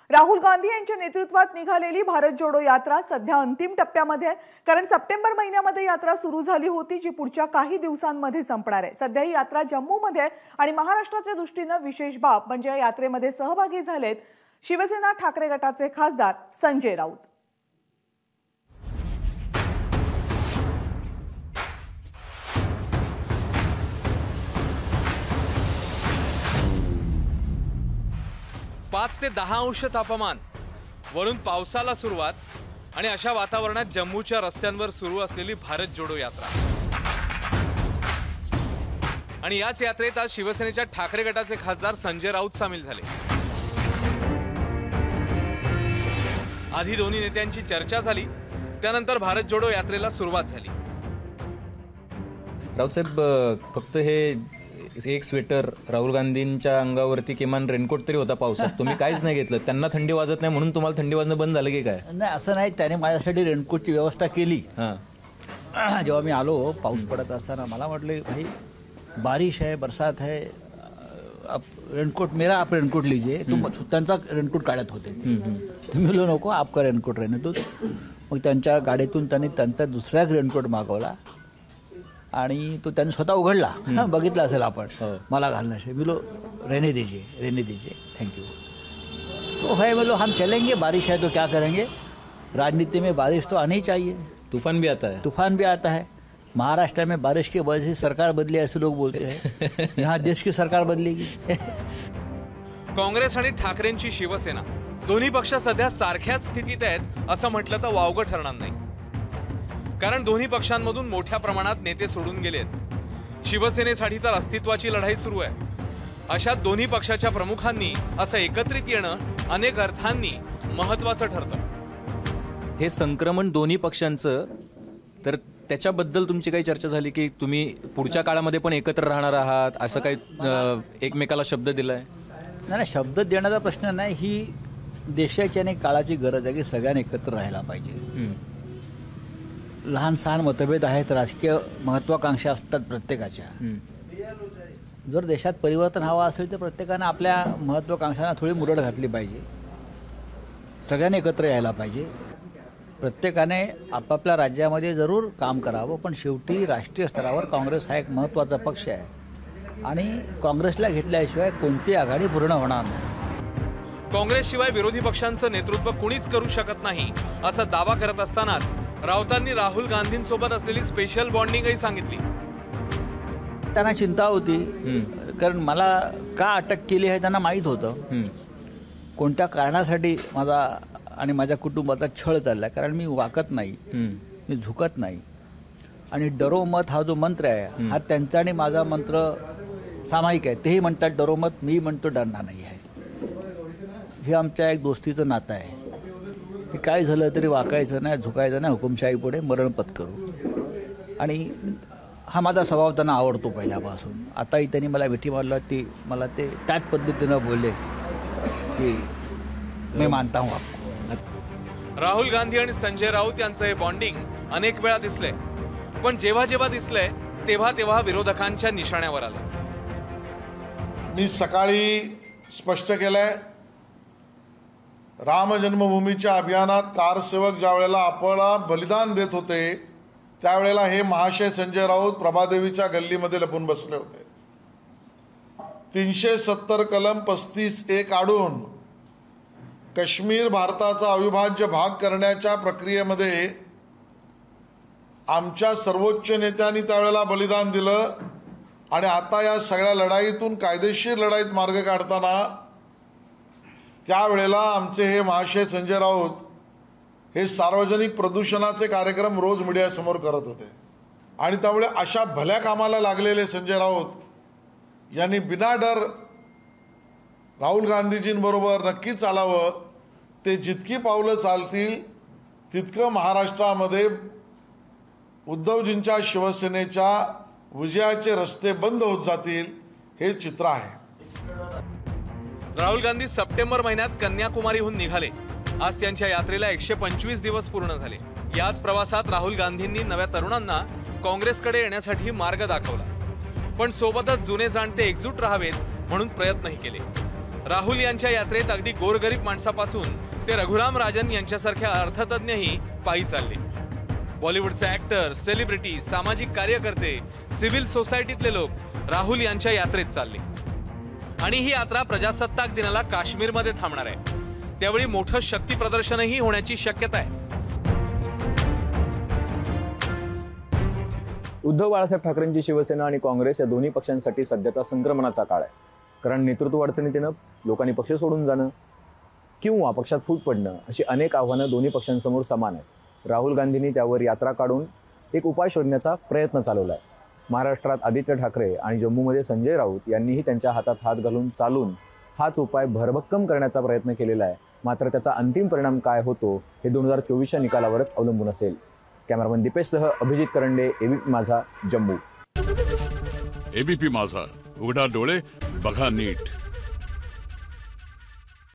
राहुल गांधी यांच्या नेतृत्वात निघालेली भारत जोडो यात्रा सध्या अंतिम टप्प्यामध्ये आहे। कारण सप्टेंबर महिन्यामध्ये यात्रा सुरू झाली होती, जी पुढच्या काही दिवसांमध्ये संपणार आहे। सध्या ही यात्रा जम्मूमध्ये आणि महाराष्ट्राच्या दृष्टीने विशेष बाब म्हणजे या यात्रेमध्ये सहभागी झालेत शिवसेना ठाकरे गटाचे खासदार संजय राऊत। पाच ते 10 अंश तापमान, वरून पावसाला सुरुवात आणि अशा वातावरणात जम्मूच्या रस्त्यांवर सुरू असलेली भारत जोडो यात्रा। आणि याच यात्रेत आज शिवसेनेच्या ठाकरे गटाचे खासदार संजय राऊत सामील झाले। आधी दोन्ही नेत्यांची चर्चा झाली, त्यानंतर भारत जोडो यात्रेला सुरुवात झाली। राऊत साहेब, फक्त हे एक स्वेटर राहुल गांधींच्या अंगावरती किमान रेनकोट तरी होता पावसात, तुम्ही काहीच नाही घेतलं। त्यांना थंडी वाजत नाही म्हणून तुम्हाला थंडी वाजणं बंद झालं की काय? नाही, असं नाही, त्याने माझ्यासाठी रेनकोटची व्यवस्था केली। जेव्हा मी आलो पाऊस पडत असताना मला म्हटले, भाई बारिश है, बरसात है, आप रेनकोट मेरा आप रेनकोट लीजिए। त्यांचा रेनकोट काढत होते, तुम्ही बोललो नको, आपका रेनकोट रहने दो। मग त्यांच्या गाडीतून त्यांनी त्यांचा दुसरा रेनकोट मागवला आणि तो त्यांनी स्वतः उघडला। बघितला असेल आपण, मला घालण्याशी मिलो, रहने दीजिए थैंक यू। तो है बोलो, हम चलेंगे, बारिश है तो क्या करेंगे, राजनीति में बारिश तो आनी ही चाहिए। तूफान भी आता है। महाराष्ट्र में बारिश की वजह से सरकार बदली ऐसे लोग बोलते हैं, यहाँ देश की सरकार बदलेगी। काँग्रेस आणि ठाकरेंची शिवसेना दोन्ही पक्ष सध्या सारख्याच स्थितीत आहेत असं म्हटलं तर वावगं ठरणार नाही। कारण दोन्ही पक्षांमधून मोठ्या प्रमाणात नेते सोडून गेलेत। शिवसेनेसाठी तर अस्तित्वाची लढाई सुरू आहे। अशा दोन्ही पक्षाच्या प्रमुखांनी असं एकत्रित येणं अनेक अर्थांनी महत्त्वाचं ठरतं। हे संक्रमण दोन्ही पक्षांचं, तर त्याच्याबद्दल तुमची काही चर्चा झाली की तुम्ही पुढच्या काळामध्ये पण एकत्र राहणार आहात, असं काही एकमेकाला शब्द दिलाय? नाही, शब्द देण्याचा प्रश्न नाही, ही देशाची आणि काळाची गरज आहे की सगळ्यांनी एकत्र राहायला पाहिजे। लहान सहान मतभेद आहेत, राजकीय महत्वाकांक्षा असतात प्रत्येकाच्या। जर देशात परिवर्तन हवं असेल तर प्रत्येकाने आपल्या महत्वाकांक्षांना थोडी मुरड घातली पाहिजे, सगळ्यांनी एकत्र यायला पाहिजे। प्रत्येकाने आपापल्या राज्यामध्ये जरूर काम करावं, पण शेवटी राष्ट्रीय स्तरावर काँग्रेस हा एक महत्त्वाचा पक्ष आहे आणि काँग्रेसला घेतल्याशिवाय कोणती आघाडी पूर्ण होणार नाही। काँग्रेसशिवाय विरोधी पक्षांचं नेतृत्व कुणीच करू शकत नाही असा दावा करत असतानाच राऊतांनी राहुल गांधींसोबत असलेली स्पेशल बॉन्डिंगही सांगितली। त्यांना चिंता होती, कारण मला का अटक केली आहे त्यांना माहीत होतं, कोणत्या कारणासाठी माझा आणि माझ्या कुटुंबाचा छळ चालला। कारण मी वाकत नाही, मी झुकत नाही, आणि डरो मत हा जो मंत्र आहे हा त्यांचा आणि माझा मंत्र सामायिक आहे। तेही म्हणतात डरो मत, मी म्हणतो डरणार नाही आहे। हे आमच्या एक दोस्तीचं नातं आहे की काय झालं तरी वाकायचं नाही, झुकायचं नाही, हुकुमशाही पुढे मरण पत्करू। आणि हा माझा स्वभाव त्यांना आवडतो पहिल्यापासून। आताही त्यांनी मला भेटी मारला, ती मला ते त्याच पद्धतीनं बोलले की मी मानता हूं आपको। राहुल गांधी आणि संजय राऊत यांचं हे बॉन्डिंग अनेक वेळा दिसलंय, पण जेव्हा जेव्हा दिसलंय तेव्हा तेव्हा विरोधकांच्या निशाण्यावर आलं। मी सकाळी स्पष्ट केलंय, राम जन्मभूमीच्या अभियानात कारसेवक ज्या वेळेला आपल्याला बलिदान देत होते त्यावेळेला हे महाशय संजय राऊत प्रभादेवीच्या गल्लीमध्ये लपून बसले होते। 370 कलम 35(1) काढून काश्मीर भारताचा अविभाज्य भाग करण्याच्या प्रक्रियेमध्ये आमच्या सर्वोच्च नेत्यांनी त्यावेळेला बलिदान दिलं। आणि आता या सगळ्या लढाईतून कायदेशीर लढाईत मार्ग काढताना त्यावेळेला आमचे हे महाशय संजय राऊत हे सार्वजनिक प्रदूषणाचे कार्यक्रम रोज मीडियासमोर करत होते। आणि त्यामुळे अशा भल्या कामाला लागलेले संजय राऊत यांनी बिना डर राहुल गांधीजींबरोबर नक्की चालावं। ते जितकी पावलं चालतील तितकं महाराष्ट्रामध्ये उद्धवजींच्या शिवसेनेच्या विजयाचे रस्ते बंद होत जातील, हे चित्र आहे। राहुल गांधी सप्टेंबर महिन्यात कन्याकुमारीहून निघाले। आज त्यांच्या यात्रेला 125 दिवस पूर्ण झाले। याच प्रवासात राहुल गांधींनी नव्या तरुणांना काँग्रेसकडे येण्यासाठी मार्ग दाखवला, पण सोबतच जुने जाणते एकजूट राहावेत म्हणून प्रयत्नही केले। राहुल यांच्या यात्रेत अगदी गोरगरीब माणसापासून ते रघुराम राजन यांच्यासारख्या अर्थतज्ञही पायी चालले. बॉलिवूडचे ऍक्टर, सेलिब्रिटी, सामाजिक कार्यकर्ते, सिव्हिल सोसायटीतले लोक राहुल यांच्या यात्रेत चालले. आणि ही यात्रा प्रजासत्ताक दिनाला काश्मीरमध्ये थांबणार आहे. त्यावेळी मोठं शक्ती प्रदर्शनही होण्याची शक्यता आहे. उद्धव बाळासाहेब ठाकरेंची शिवसेना आणि काँग्रेस या दोन्ही पक्षांसाठी सध्याचा संक्रमणाचा काळ आहे. कारण नेतृत्व अडचणीत येणं, लोकांनी पक्ष सोडून जाणं किंवा पक्षात फूट पडणं अशी अनेक आव्हानं दोन्ही पक्षांसमोर समान आहेत. राहुल गांधींनी त्यावर यात्रा काढून एक उपाय शोधण्याचा प्रयत्न चालवला आहे. महाराष्ट्रात आदित्य ठाकरे आणि जम्मूमध्ये संजय राऊत यांनीही त्यांच्या हातात हात घालून चालून हाच उपाय भरभक्कम करण्याचा प्रयत्न केलेला आहे. मात्र त्याचा अंतिम परिणाम काय होतो हे 2024च्या निकालावरच अवलंबून असेल. कॅमेरामन दीपेशसह अभिजित करंडे, एबीपी माझा, जम्मू. एबीपी माझा, उघडा डोळे बघा नीट.